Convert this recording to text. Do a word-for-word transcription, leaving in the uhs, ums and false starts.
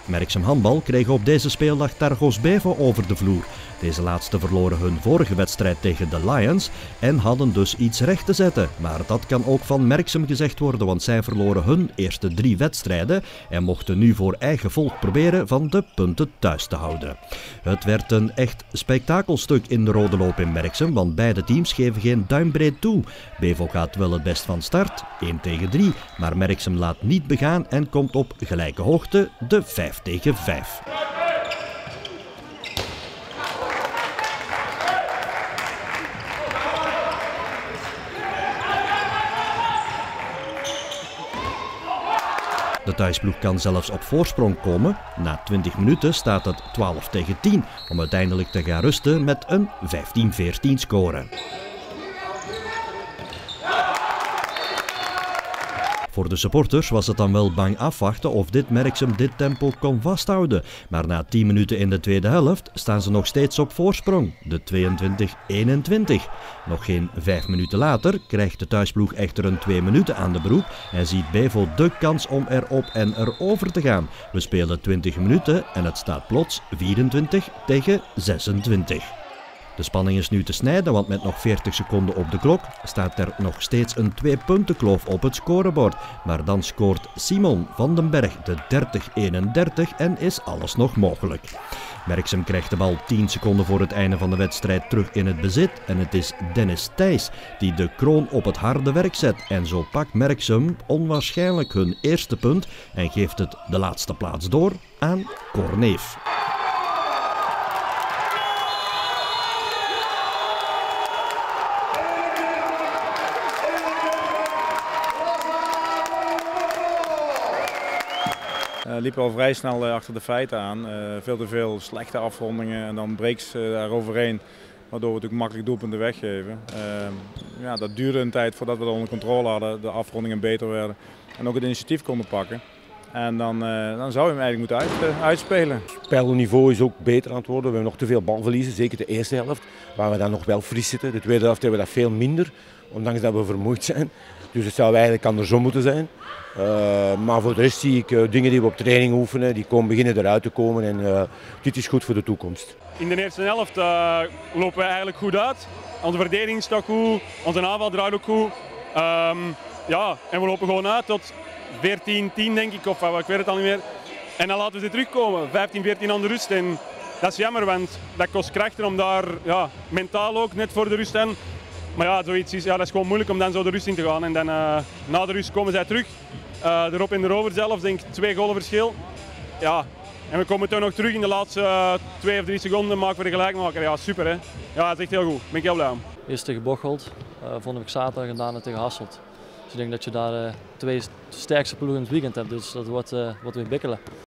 Merksem Handbal kreeg op deze speeldag Targos Bevo over de vloer. Deze laatste verloren hun vorige wedstrijd tegen de Lions en hadden dus iets recht te zetten. Maar dat kan ook van Merksem gezegd worden, want zij verloren hun eerste drie wedstrijden en mochten nu voor eigen volk proberen van de punten thuis te houden. Het werd een echt spektakelstuk in de rode loop in Merksem, want beide teams geven geen duimbreed toe. Bevo gaat wel het best van start, één tegen drie, maar Merksem laat niet begaan en komt op gelijke hoogte, de vijf tegen vijf. De thuisploeg kan zelfs op voorsprong komen. Na twintig minuten staat het twaalf tegen tien om uiteindelijk te gaan rusten met een vijftien veertien score. Voor de supporters was het dan wel bang afwachten of dit Merksem dit tempo kon vasthouden. Maar na tien minuten in de tweede helft staan ze nog steeds op voorsprong, de tweeëntwintig eenentwintig. Nog geen vijf minuten later krijgt de thuisploeg echter een twee minuten aan de broek en ziet Bevo de kans om erop en erover te gaan. We spelen twintig minuten en het staat plots vierentwintig tegen zesentwintig. De spanning is nu te snijden, want met nog veertig seconden op de klok staat er nog steeds een twee-puntenkloof op het scorebord. Maar dan scoort Simon van den Berg de dertig eenendertig en is alles nog mogelijk. Merksem krijgt de bal tien seconden voor het einde van de wedstrijd terug in het bezit en het is Dennis Thijs die de kroon op het harde werk zet. En zo pakt Merksem onwaarschijnlijk hun eerste punt en geeft het de laatste plaats door aan Corneef. Uh, liepen al vrij snel uh, achter de feiten aan. Uh, veel te veel slechte afrondingen en dan breaks uh, daar overheen, waardoor we natuurlijk makkelijk doelpunten weggeven. Uh, ja, dat duurde een tijd voordat we dat onder controle hadden, de afrondingen beter werden en ook het initiatief konden pakken. En dan, uh, dan zou je hem eigenlijk moeten uit, uh, uitspelen. Het spelniveau is ook beter aan het worden. We hebben nog te veel balverliezen, zeker de eerste helft, waar we dan nog wel fris zitten. De tweede helft hebben we dat veel minder, ondanks dat we vermoeid zijn. Dus het zou eigenlijk andersom moeten zijn. Uh, maar voor de rest zie ik uh, dingen die we op training oefenen, die komen beginnen eruit te komen en uh, dit is goed voor de toekomst. In de eerste helft uh, lopen we eigenlijk goed uit. Onze verdediging staat goed, onze aanval draait ook goed. Um, ja, en we lopen gewoon uit tot veertien tien denk ik, of uh, ik weet het al niet meer. En dan laten we ze terugkomen, vijftien veertien aan de rust. En dat is jammer, want dat kost krachten om daar ja, mentaal ook net voor de rust aan. Maar ja, zoiets is, ja, dat is gewoon moeilijk om dan zo de rust in te gaan. En dan uh, na de rust komen zij terug. Uh, erop en erover zelfs, denk ik, twee golen verschil. Ja, en we komen toch nog terug in de laatste uh, twee of drie seconden, maken we de gelijkmaker. Ja, super hè. Ja, dat is echt heel goed. Ben ik heel blij om. Eerst tegen Bocholt, uh, volgende week zaterdag en daarna tegen Hasselt. Dus ik denk dat je daar uh, twee sterkste ploegen in het weekend hebt, dus dat wordt, uh, wordt weer bikkelen.